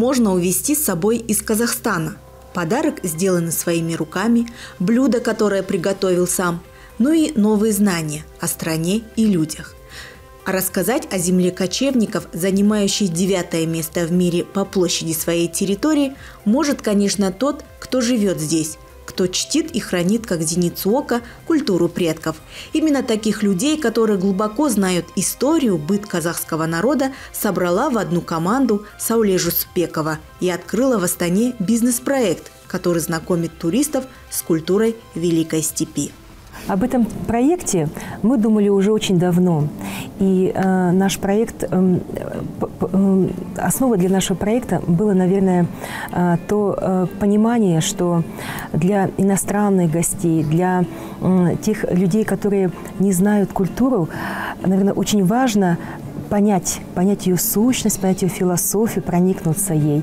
можно увезти с собой из Казахстана. Подарок сделан своими руками, блюдо, которое приготовил сам, ну и новые знания о стране и людях. А рассказать о земле кочевников, занимающей 9-е место в мире по площади своей территории, может, конечно, тот, кто живет здесь, кто чтит и хранит как зеницу ока культуру предков. Именно таких людей, которые глубоко знают историю, быт казахского народа, собрала в одну команду Сауле Жусупбекова и открыла в Астане бизнес-проект, который знакомит туристов с культурой Великой Степи. Об этом проекте мы думали уже очень давно. И наш проект, основой для нашего проекта было, наверное, то понимание, что для иностранных гостей, для тех людей, которые не знают культуру, наверное, очень важно понять ее сущность, понять ее философию, проникнуться ей.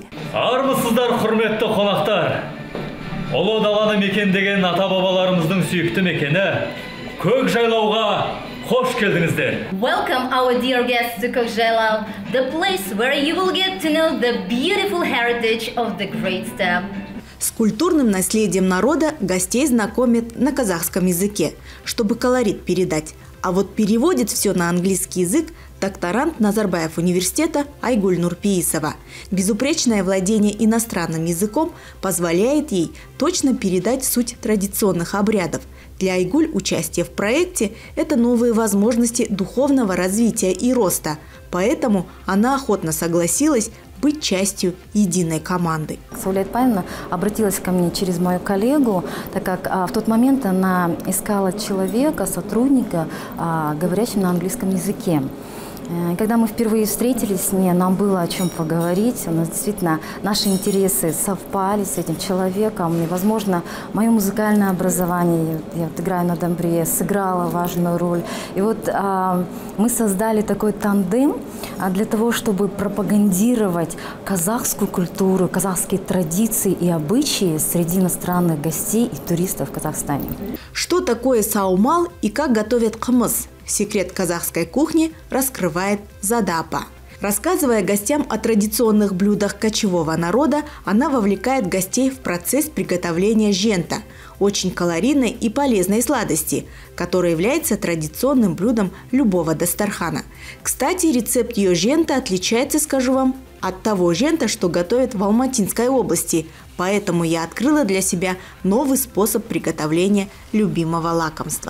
Ұлы даланы мекендеген ата-бабаларымыздың сүйікті мекені Көкжайлауға қош келдіңіздер. Welcome our dear guests to Көкжайлау, the place where you will get to know the beautiful heritage of the Great Steppe. С культурным наследием народа гостей знакомят на казахском языке, чтобы колорит передать. А вот переводит все на английский язык докторант Назарбаев университета Айгуль Нурпиисова. Безупречное владение иностранным языком позволяет ей точно передать суть традиционных обрядов. Для Айгуль участие в проекте – это новые возможности духовного развития и роста. Поэтому она охотно согласилась быть частью единой команды. Сауля Айтпаевна обратилась ко мне через мою коллегу, так как в тот момент она искала человека, сотрудника, говорящего на английском языке. Когда мы впервые встретились с ней, нам было о чем поговорить. У нас действительно наши интересы совпали с этим человеком. И, возможно, мое музыкальное образование, я играю на домбре, сыграло важную роль. И вот мы создали такой тандем для того, чтобы пропагандировать казахскую культуру, казахские традиции и обычаи среди иностранных гостей и туристов в Казахстане. Что такое саумал и как готовят кымыз? Секрет казахской кухни раскрывает Задапа. Рассказывая гостям о традиционных блюдах кочевого народа, она вовлекает гостей в процесс приготовления жента – очень калорийной и полезной сладости, которая является традиционным блюдом любого дастархана. Кстати, рецепт ее жента отличается, скажу вам, от того жента, что готовят в Алматинской области. Поэтому я открыла для себя новый способ приготовления любимого лакомства.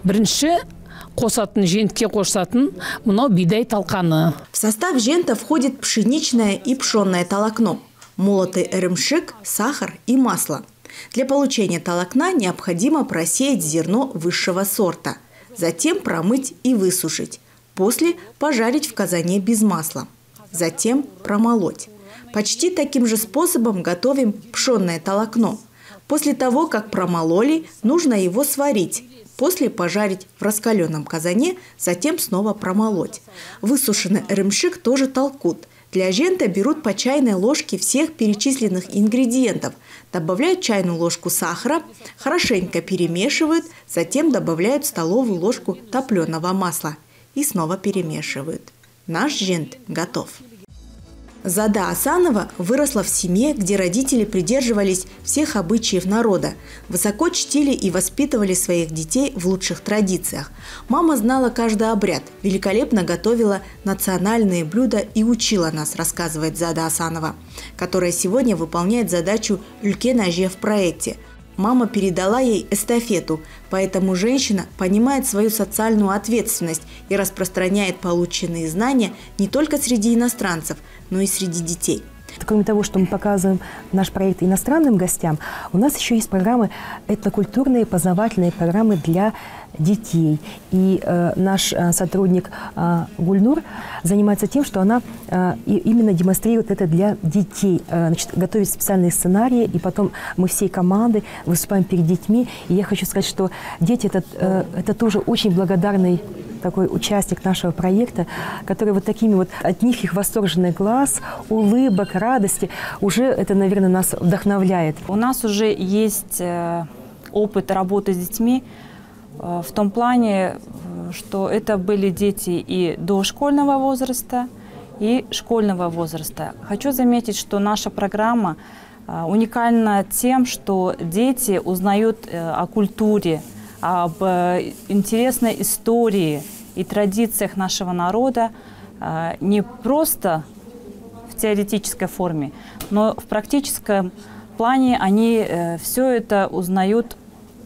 Қосатын жентке қосатын мынау бидай талқаны. В состав жента входит пшеничное и пшенное толокно, молотый эремшик, сахар и масло. Для получения толокна необходимо просеять зерно высшего сорта, затем промыть и высушить, после пожарить в казане без масла, затем промолоть. Почти таким же способом готовим пшенное толокно. После того, как промололи, нужно его сварить. После пожарить в раскаленном казане, затем снова промолоть. Высушенный эремшик тоже толкут. Для жента берут по чайной ложке всех перечисленных ингредиентов, добавляют чайную ложку сахара, хорошенько перемешивают, затем добавляют столовую ложку топленого масла и снова перемешивают. Наш жент готов. Зада Асанова выросла в семье, где родители придерживались всех обычаев народа, высоко чтили и воспитывали своих детей в лучших традициях. Мама знала каждый обряд, великолепно готовила национальные блюда и учила нас, рассказывает Зада Асанова, которая сегодня выполняет задачу «Үлкен әже» в проекте. Мама передала ей эстафету, поэтому женщина понимает свою социальную ответственность и распространяет полученные знания не только среди иностранцев, но и среди детей. Кроме того, что мы показываем наш проект иностранным гостям, у нас еще есть программы этнокультурные, познавательные программы для детей. И наш сотрудник Гульнур занимается тем, что она именно демонстрирует это для детей. Значит, готовит специальные сценарии, и потом мы всей командой выступаем перед детьми. И я хочу сказать, что дети это тоже очень благодарный такой участник нашего проекта, который вот такими вот от них их восторженный глаз, улыбок, радости, уже это, наверное, нас вдохновляет. У нас уже есть опыт работы с детьми в том плане, что это были дети и дошкольного возраста, и школьного возраста. Хочу заметить, что наша программа уникальна тем, что дети узнают о культуре, об интересной истории и традициях нашего народа не просто в теоретической форме, но в практическом плане они все это узнают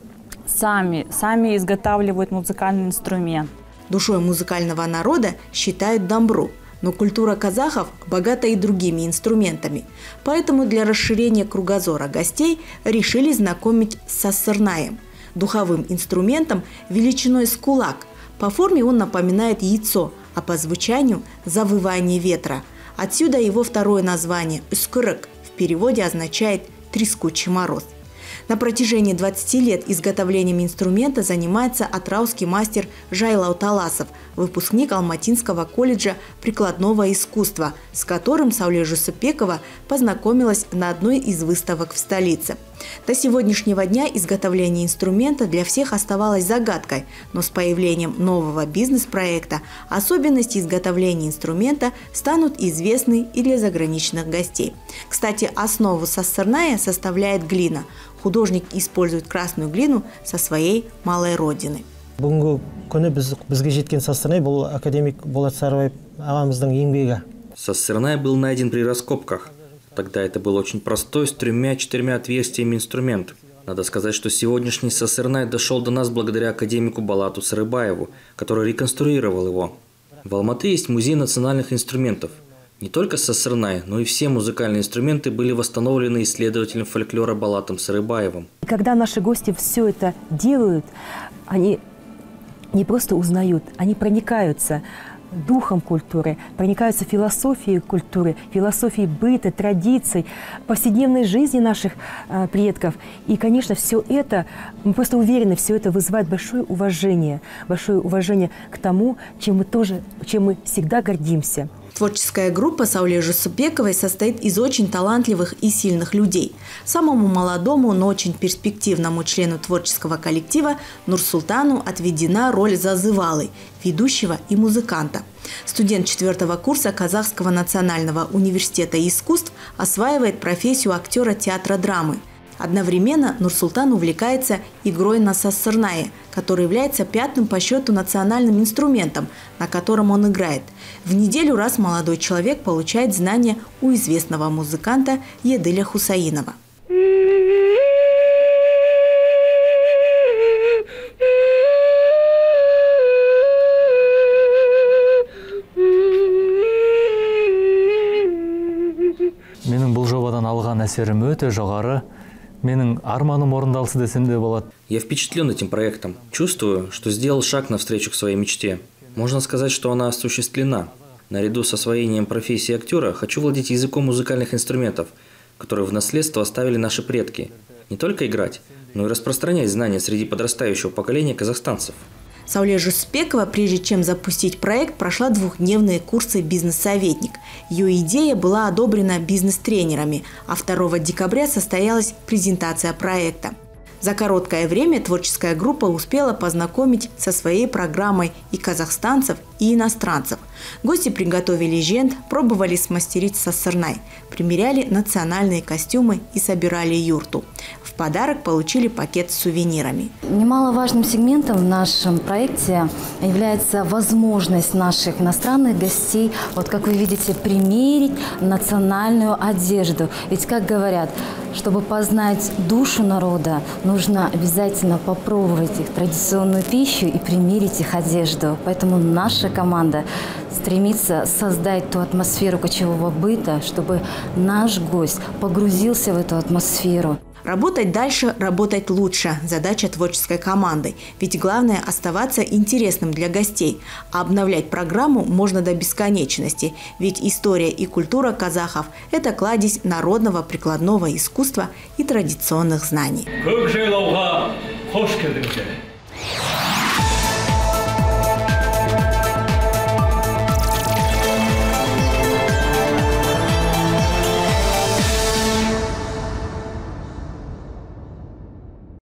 сами изготавливают музыкальный инструмент. Душой музыкального народа считают дамбру, но культура казахов богата и другими инструментами. Поэтому для расширения кругозора гостей решили знакомить с сассырнаем – духовым инструментом величиной с кулак. По форме он напоминает яйцо, а по звучанию – завывание ветра. Отсюда его второе название – «Үскүрік» в переводе означает «трескучий мороз». На протяжении 20 лет изготовлением инструмента занимается атырауский мастер Жайлау Таласов, выпускник Алматинского колледжа прикладного искусства, с которым Сауле Жусупбекова познакомилась на одной из выставок в столице. До сегодняшнего дня изготовление инструмента для всех оставалось загадкой, но с появлением нового бизнес-проекта особенности изготовления инструмента станут известны и для заграничных гостей. Кстати, основу сассырная составляет глина. Художник использует красную глину со своей малой родины. Бүгінгі күні бізге жеткен сассырнай бұл академик Болат Сарыбаев ағамыздың еңбегі. Сассырнай был найден при раскопках. Тогда это был очень простой, с 3-4 отверстиями инструмент. Надо сказать, что сегодняшний сассырнай дошел до нас благодаря академику Болату Сарыбаеву, который реконструировал его. В Алматы есть музей национальных инструментов. Не только сассырнай, но и все музыкальные инструменты были восстановлены исследователем фольклора Болатом Сарыбаевым. Когда наши гости все это делают, они не просто узнают, они проникаются духом культуры, проникаются философией культуры, философией быта, традиций, повседневной жизни наших предков. И, конечно, все это, мы просто уверены, все это вызывает большое уважение к тому, чем мы всегда гордимся. Творческая группа Сауле Жусупбековой состоит из очень талантливых и сильных людей. Самому молодому, но очень перспективному члену творческого коллектива Нурсултану отведена роль зазывалы, ведущего и музыканта. Студент 4-го курса Казахского национального университета искусств осваивает профессию актера театра драмы. Одновременно Нурсултан увлекается игрой на сассырнае, который является 5-м по счету национальным инструментом, на котором он играет. В неделю раз молодой человек получает знания у известного музыканта Едыля Хусаинова. Менің бұл жобадан алған әсерім өте жоғары. Менің арманым орындалсы десем де болады. Я впечатлен этим проектом. Чувствую, что сделал шаг навстречу к своей мечте. Можно сказать, что она осуществлена. Наряду с освоением профессии актера хочу владеть языком музыкальных инструментов, которые в наследство оставили наши предки. Не только играть, но и распространять знания среди подрастающего поколения казахстанцев. Сауле Жусупбекова, прежде чем запустить проект, прошла 2-дневные курсы «Бизнес-советник». Ее идея была одобрена бизнес-тренерами, а 2 декабря состоялась презентация проекта. За короткое время творческая группа успела познакомить со своей программой и казахстанцев, и иностранцев. Гости приготовили жент, пробовали смастерить сассырнай, примеряли национальные костюмы и собирали юрту. В подарок получили пакет с сувенирами. Немаловажным сегментом в нашем проекте является возможность наших иностранных гостей, вот как вы видите, примерить национальную одежду. Ведь, как говорят, чтобы познать душу народа, нужно обязательно попробовать их традиционную пищу и примерить их одежду. Поэтому наша команда стремится создать ту атмосферу кочевого быта, чтобы наш гость погрузился в эту атмосферу. Работать дальше, работать лучше – задача творческой команды. Ведь главное – оставаться интересным для гостей. А обновлять программу можно до бесконечности. Ведь история и культура казахов – это кладезь народного прикладного искусства и традиционных знаний.